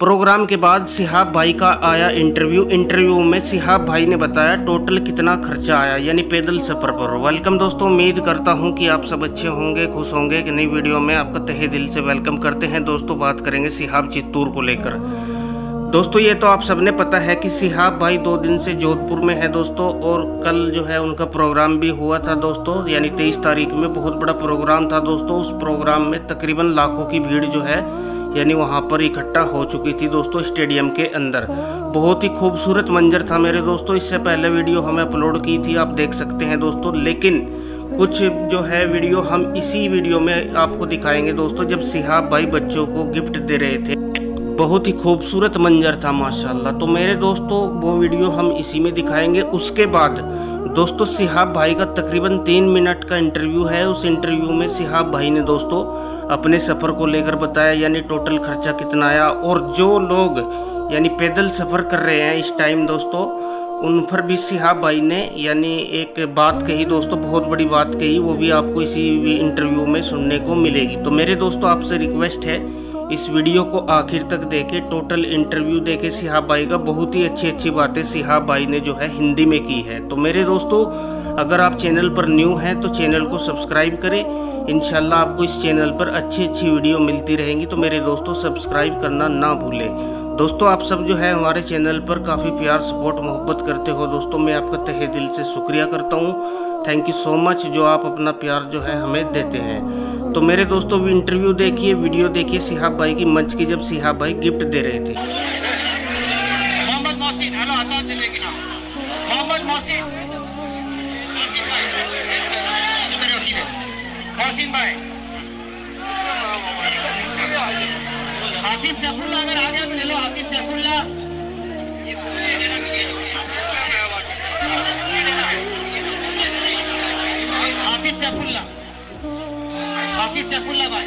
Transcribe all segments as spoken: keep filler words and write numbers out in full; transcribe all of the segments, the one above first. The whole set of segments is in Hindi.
प्रोग्राम के बाद सिहाब भाई का आया इंटरव्यू इंटरव्यू में सिहाब भाई ने बताया टोटल कितना खर्चा आया यानी पैदल सफ़र पर। वेलकम दोस्तों, उम्मीद करता हूं कि आप सब अच्छे होंगे, खुश होंगे। कि नई वीडियो में आपका तहे दिल से वेलकम करते हैं। दोस्तों बात करेंगे सिहाब चित्तूर को लेकर। दोस्तों ये तो आप सबने पता है कि सिहाब भाई दो दिन से जोधपुर में है दोस्तों, और कल जो है उनका प्रोग्राम भी हुआ था दोस्तों, यानी तेईस तारीख में बहुत बड़ा प्रोग्राम था दोस्तों। उस प्रोग्राम में तकरीबन लाखों की भीड़ जो है यानी वहाँ पर इकट्ठा हो चुकी थी दोस्तों स्टेडियम के अंदर। बहुत ही खूबसूरत मंजर था मेरे दोस्तों। इससे पहले वीडियो हमें अपलोड की थी, आप देख सकते हैं दोस्तों। लेकिन कुछ जो है वीडियो हम इसी वीडियो में आपको दिखाएंगे दोस्तों, जब सिहाब भाई बच्चों को गिफ्ट दे रहे थे। बहुत ही खूबसूरत मंजर था माशाल्लाह। तो मेरे दोस्तों वो वीडियो हम इसी में दिखाएंगे। उसके बाद दोस्तों सिहाब भाई का तकरीबन तीन मिनट का इंटरव्यू है। उस इंटरव्यू में सिहाब भाई ने दोस्तों अपने सफ़र को लेकर बताया, यानी टोटल खर्चा कितना आया। और जो लोग यानी पैदल सफ़र कर रहे हैं इस टाइम दोस्तों, उन पर भी सिहाब भाई ने यानी एक बात कही दोस्तों, बहुत बड़ी बात कही। वो भी आपको इसी इंटरव्यू में सुनने को मिलेगी। तो मेरे दोस्तों आपसे रिक्वेस्ट है इस वीडियो को आखिर तक देखे, टोटल इंटरव्यू देखे सिहाब भाई का। बहुत ही अच्छी अच्छी बातें सिहाब भाई ने जो है हिंदी में की है। तो मेरे दोस्तों अगर आप चैनल पर न्यू हैं तो चैनल को सब्सक्राइब करें। इंशाल्लाह आपको इस चैनल पर अच्छी अच्छी वीडियो मिलती रहेंगी। तो मेरे दोस्तों सब्सक्राइब करना ना भूलें। दोस्तों आप सब जो है हमारे चैनल पर काफ़ी प्यार सपोर्ट मोहब्बत करते हो दोस्तों, मैं आपका तहे दिल से शुक्रिया करता हूँ। थैंक यू सो मच जो आप अपना प्यार जो है हमें देते हैं। तो मेरे दोस्तों भी इंटरव्यू देखिए, वीडियो देखिए सिहाब भाई की मंच की, जब सिहाब भाई गिफ्ट दे रहे थे। मोहम्मद मोहसिन, हेलो आता दिले की नाम मोहम्मद मोहसिन मोहसिन भाई, हाफिज सैफुल्ला अगर आ गया तो ले लो। हाफिज सैफुल्ला, हाफिज सैफुल्ला, हाफिज सैफुल्ला भाई।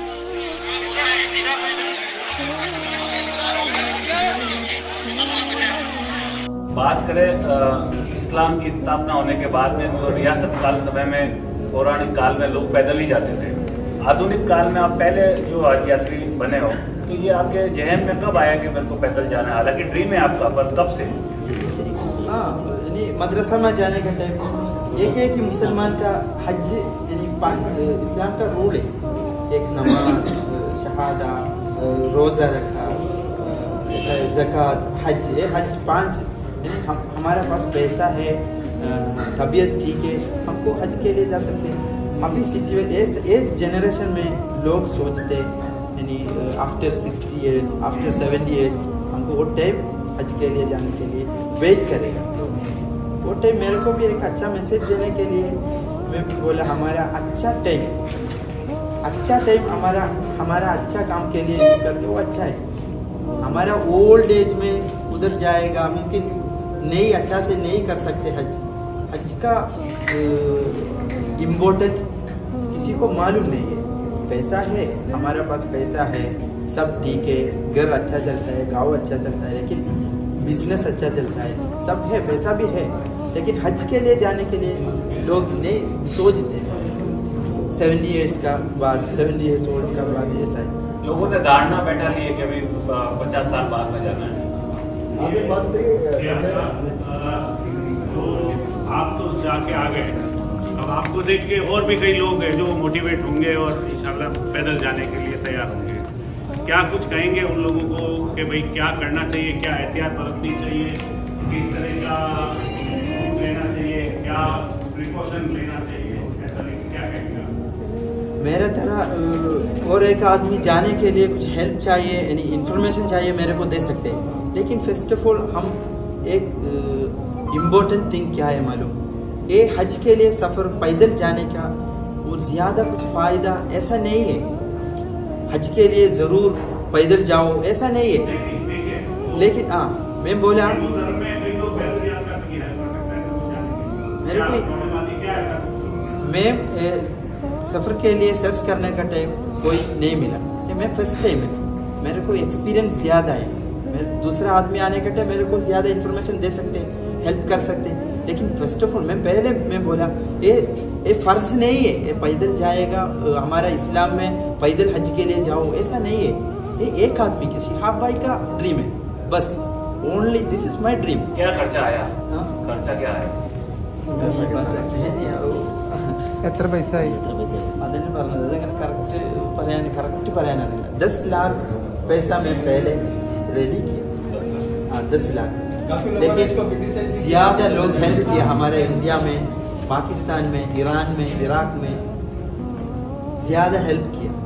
बात करें इस्लाम की स्थापना होने के बाद में जो रियासत काल समय में पौराणिक काल में लोग पैदल ही जाते थे। आधुनिक काल में आप पहले जो हज यात्री बने हो, तो ये आपके जहन में कब आया कि मेरे को पैदल जाना है? हालांकि ड्रीम है आपका, पर कब से? हाँ, यानी मदरसा में जाने का टाइम एक है कि मुसलमान का हज यानी इस्लाम का रूल है, एक नमाज, शहादा, रोज़ा रखा, ज़कात, हज। ये हज पांच, यानी हम हमारे पास पैसा है, तबीयत ठीक है, हमको हज के लिए जा सकते हैं। अभी सिचुएशन एक जनरेशन में लोग सोचते यानी after sixty years, after seventy years हमको वो टाइम हज के लिए जाने के लिए वेट करेगा। वो टाइम मेरे को भी एक अच्छा मैसेज देने के लिए मैं भी बोला, हमारा अच्छा टाइम अच्छा टाइम हमारा हमारा अच्छा काम के लिए यूज़ करते वो अच्छा है। हमारा ओल्ड एज में उधर जाएगा, मुमकिन नहीं अच्छा से नहीं कर सकते हज। हज का इम्पोर्टेंट किसी को मालूम नहीं है। पैसा है, हमारे पास पैसा है, सब ठीक है, घर अच्छा चलता है, गांव अच्छा चलता है, लेकिन बिजनेस अच्छा चलता है, सब है, पैसा भी है, लेकिन हज के लिए जाने के लिए लोग नहीं सोचते। सेवेंटी ईयर्स का बाद, सेवेंटी ईयर्स ओल्ड का बाद ऐसा है। लोगों ने धारणा बैठा ली है कि अभी पचास साल बाद में जाना है। अभी बात करिए, आप तो जाके आ गए, अब आपको देख के और भी कई लोग हैं जो मोटिवेट होंगे और इंशाल्लाह पैदल जाने के लिए तैयार होंगे। क्या कुछ कहेंगे उन लोगों को कि भाई क्या करना चाहिए, क्या एहतियात बरतनी चाहिए, किस तरह का लेना चाहिए, क्या प्रिकॉशन लेना चाहिए, ऐसा क्या कहेंगे? मेरे तरह और एक आदमी जाने के लिए कुछ हेल्प चाहिए, यानी इन्फॉर्मेशन चाहिए, मेरे को दे सकते हैं। लेकिन फर्स्ट ऑफ ऑल हम एक इम्पोर्टेंट थिंग क्या है मालूम, ये हज के लिए सफ़र पैदल जाने का और ज़्यादा कुछ फ़ायदा ऐसा नहीं है। हज के लिए ज़रूर पैदल जाओ ऐसा नहीं है, लेकिन हाँ मैं बोला मेरे को मैं सफ़र के लिए सर्च करने का टाइम कोई नहीं मिला। ये मैं फर्स्ट टाइम है, मेरे को एक्सपीरियंस ज़्यादा है। मेरे दूसरा आदमी आने के टाइम मेरे को ज़्यादा इन्फॉर्मेशन दे सकते हैं, हेल्प कर सकते हैं। लेकिन फर्स्ट ऑफ ऑल मैं पहले मैं बोला ये ये फ़र्ज नहीं है, ये पैदल जाएगा, हमारा इस्लाम में पैदल हज के लिए जाओ ऐसा नहीं है। ये एक आदमी के शिहाब भाई का ड्रीम है बस, only this is my dream. क्या खर्चा आया? हाँ? खर्चा क्या आया? എത്ര പൈസ ആയി? അതന്നെ പറഞ്ഞത്, അതങ്ങനെ കറക്റ്റ് പറയാൻ കറക്റ്റ് പറയാനറിയില്ല. दस लाख पैसा मैं पहले रेडी किया, हाँ दस लाख, लेकिन ज्यादा लोग हेल्प किया हमारे इंडिया में, पाकिस्तान में, ईरान में, इराक में ज्यादा हेल्प किया।